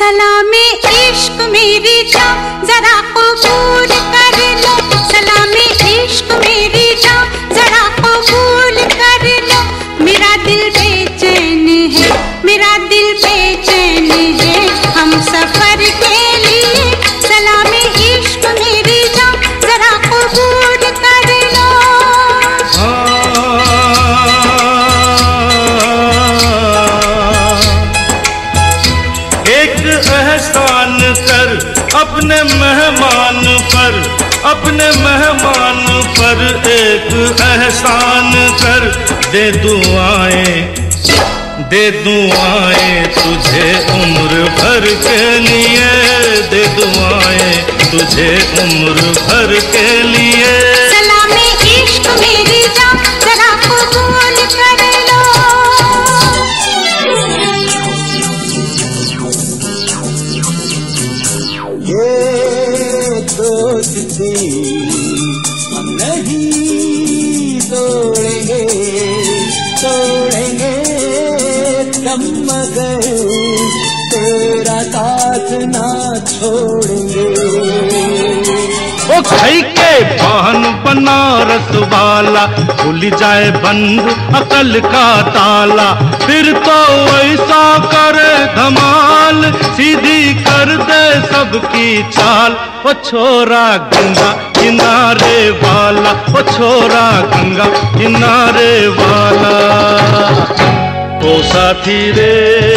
Salameh इश्क मेरी जान जरा कबूल कर लो, सलामे इश्क मेरी जान जरा कबूल कर लो। मेरा दिल बेचैन है, मेरा दिल बेचैन है हम सफर के लिए, सलामे इश्क मेरी जान जरा कबूल कर लो। एक एहसान कर अपने मेहमान पर, अपने मेहमान पर एक एहसान कर, दे दुआएं तुझे उम्र भर के लिए, दे दुआएं तुझे उम्र भर के लिए। सलामे इश्क मेरी जान जरा कबूल कर लो। ये दोस्ती हम नहीं तोड़ेंगे, तोड़ेंगे कम मगर तेरा साथ ना छोड़ेंगे। ओ खाई के बहन बनारस वाला, खुल जाए बंद अकल का ताला, फिर तो ऐसा करे धमाल, सीधी कर दे सबकी चाल। ओ छोरा गंगा किनारे वाला, ओ छोरा गंगा किनारे वाला। ओ साथी रे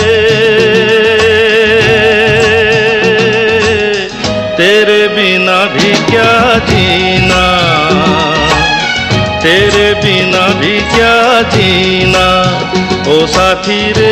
तेरे बिना भी क्या जीना, तेरे बिना भी क्या जीना। ओ साथी रे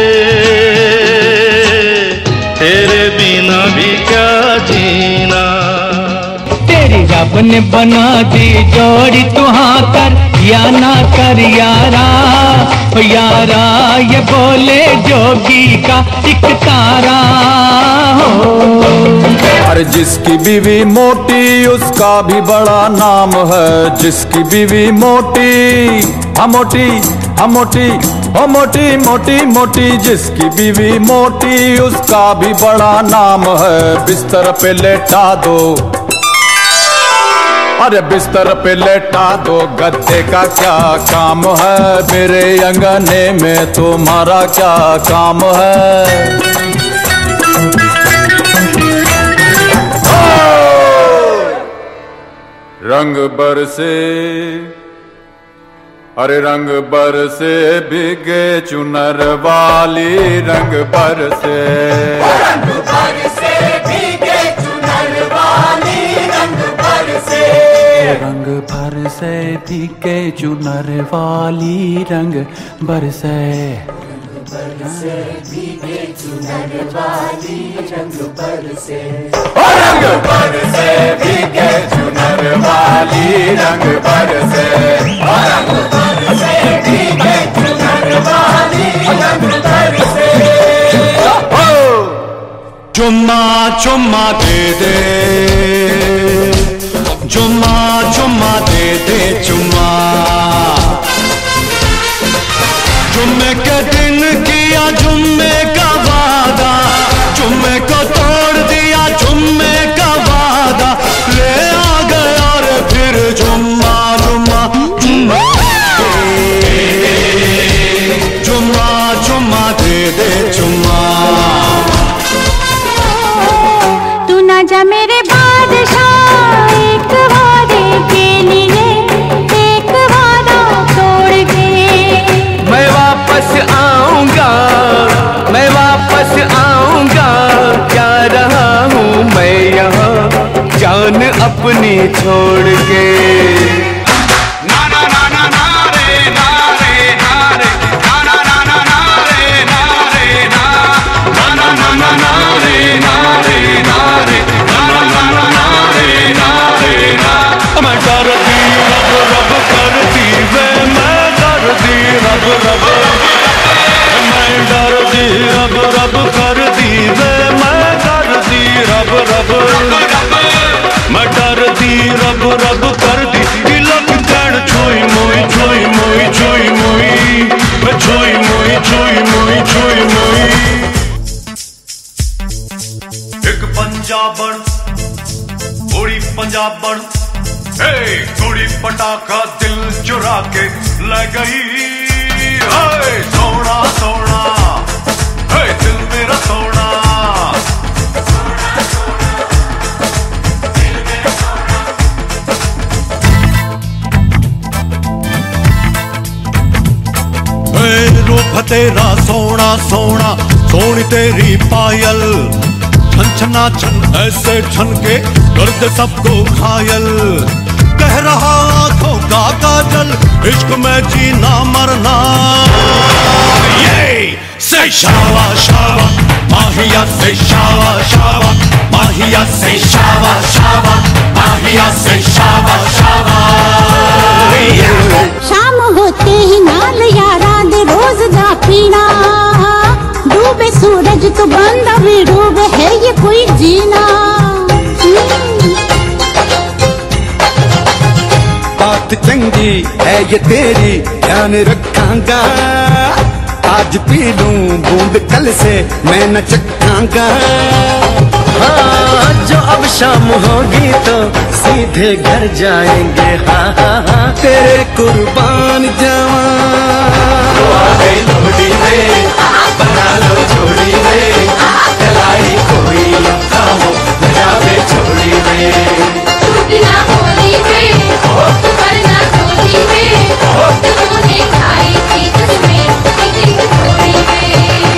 तेरे बिना भी क्या जीना। तेरी रब ने बना दी जोड़ी, तू हाँ कर या ना कर यारा, ओ यारा ये बोले जोगी का एक तारा हो। अरे जिसकी बीवी मोटी उसका भी बड़ा नाम है, जिसकी बीवी मोटी हाँ मोटी हाँ मोटी हो मोटी मोटी मोटी, जिसकी बीवी मोटी उसका भी बड़ा नाम है। बिस्तर पे लेटा दो, अरे बिस्तर पे लेटा दो, गद्दे का क्या काम है, मेरे अंगने में तुम्हारा क्या काम है। रंग बरसे अरे रंग बरसे भीगे चुनर वाली, रंग बरसे रंग बरसे भीगे चुनर वाली, रंग बरसे रंग बरसे भीगे चुनर वाली, रंग बरसे बरसे भीगे चुनर वाली, रंग बरसे रंग बरसे भीगे चुनर वाली, रंग बरसे रंग बरसे भीगे चुनर वाली, रंग बरसे। चुम्मा चुम्मा दे दे, चुम्मा चुम्मा दे दे चुम्मा, जुम्मे के दिन किया जुम्मे का वादा, जुम्मे को तोड़ दिया जुम्मे का वादा, ले आ गया रे फिर जुम्मा जुम्मा जुम्मा जुम्मा जुम्मा दे दे चुम्मा। तू ना जा मेरे बादशाह एक वादे के लिए, एक वादा तोड़ के। मैं वापस आऊंगा, मैं वापस आऊंगा, क्या रहा हूँ मैं यहाँ जान अपनी छोड़ के। ना ना ना ना ना रे ना रे ना रे ना ना ना ना ना रे ना रे ना ना ना ना ना ना रे ना रे ना रे ना ना ना ना ना रे ना रे ना। मैं डरती रब रब करती वे, मैं डरती रब रब, मैं डरती रब रब करती वे, मैं डरती रब रब, मैं डरती रब रब करती लग कर छुई मोई छुई मोई छुई मोई, मैं छुई मोई छुई मोई छुई मोई। पंजाबन कुड़ी पंजाबन हे कुड़ी पटाखा दिल चुरा के ले गई हे सोना सोना हे दिल मेरा सोना रूप तेरा सोना सोना सोनी तेरी पायल छन छना छन ऐसे छन के कर दे सबको घायल कह रहा आंखों का काजल इश्क में जीना मरना ये से शावा शावा माहिया से शावा शावा माहिया से शावा शावा माहिया से शावा शावा शाम होते ही नाल यारा दे रोज दा पीना डूबे सूरज तो बंदा भी डूबे है ये कोई जीना बात चंगी है ये तेरी ध्यान रखांगा आज पी लूं बूंद कल से मैं न चखांगा हाँ जो अब शाम होगी तो सीधे घर जाएंगे हाँ हाँ हाँ तेरे कुर्बान जावा लोहड़ी रे बना लो जोड़ी रे कलाई कोई लखा हो जावे छोड़ी रे टूटना होली रे करना होली रे तूने खाई थी तुझमें एक थोड़ी रे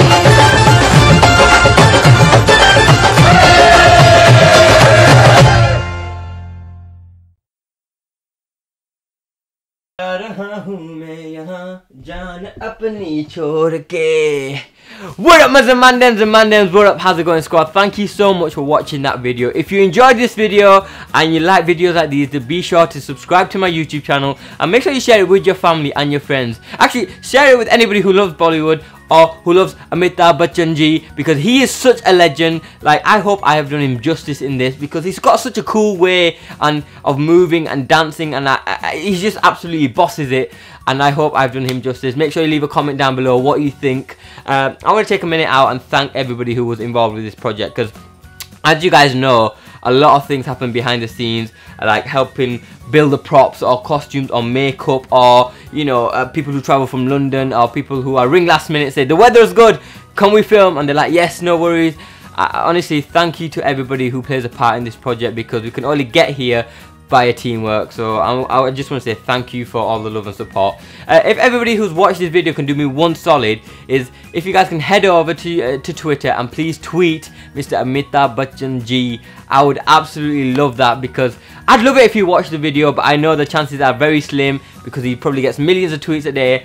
रहा हूँ मैं यहाँ जान अपनी छोड़ के. What up my ZamanDems, what up, how's it going squad? Thank you so much for watching that video. If you enjoyed this video and you like videos like these, then be sure to subscribe to my YouTube channel and make sure you share it with your family and your friends. Actually, share it with anybody who loves Bollywood or who loves Amitabh Bachchan ji, because he is such a legend. Like, I hope I have done him justice in this, because he's got such a cool way of moving and dancing, and he just absolutely bosses it, and I hope I've done him justice. Make sure you leave a comment down below what you think. I want to take a minute out and thank everybody who was involved with this project, because as you guys know, a lot of things happen behind the scenes, like helping build the props or costumes or makeup, or you know, people who travel from London, or people who are ring last minute, say the weather is good, can we film, and they're like yes, no worries. Honestly, thank you to everybody who plays a part in this project, because we can only get here via teamwork. So I just want to say thank you for all the love and support. If everybody who's watched this video can do me one solid, is if you guys can head over to Twitter and please tweet Mr. Amitabh Bachchan ji. I would absolutely love that, because I'd love it if you watch the video, but I know the chances are very slim, because he probably gets millions of tweets a day.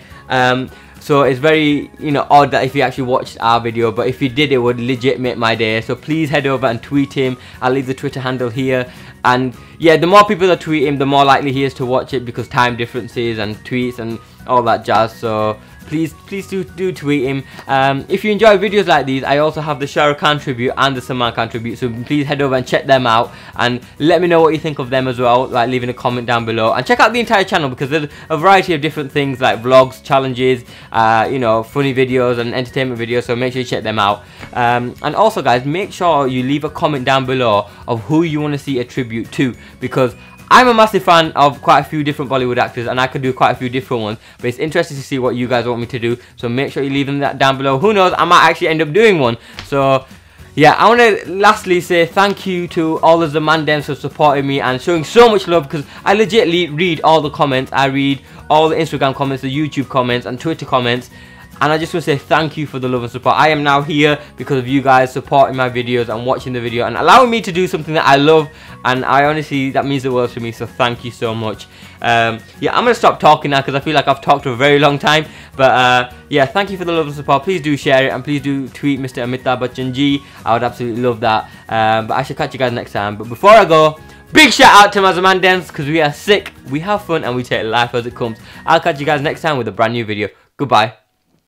So it's very, you know, odd that if you actually watched our video, but if you did, it would legit make my day. So please head over and tweet him. I'll leave the Twitter handle here. And yeah, the more people that tweet him, the more likely he is to watch it, because time differences and tweets and all that jazz. So please do tweet him. If you enjoy videos like these, I also have the Shah Rukh Khan tribute and the Salman Khan tribute, so please head over and check them out and let me know what you think of them as well, like leaving a comment down below, and check out the entire channel, because there's a variety of different things like vlogs, challenges, you know, funny videos and entertainment videos, so make sure you check them out. And also guys, make sure you leave a comment down below of who you want to see a tribute to, because I'm a massive fan of quite a few different Bollywood actors, and I could do quite a few different ones, but it's interesting to see what you guys want me to do, so make sure you leave them that down below. Who knows, I might actually end up doing one. So yeah, I want to lastly say thank you to all of the ZamanDems for supporting me and showing so much love, because I legitimately read all the comments. I read all the Instagram comments, the YouTube comments and Twitter comments, and I just want to say thank you for the love and support. I am now here because of you guys supporting my videos and watching the video and allowing me to do something that I love, and I honestly, that means the world to me, so thank you so much. Yeah, I'm going to stop talking now, because I feel like I've talked for a very long time, but yeah, thank you for the love and support. Please do share it, and please do tweet Mr. Amitabh Bachchan ji. I would absolutely love that. But I shall catch you guys next time. But before I go, big shout out to my ZamanDems, because we are sick, we have fun, and we take life as it comes. I'll catch you guys next time with a brand new video. Goodbye.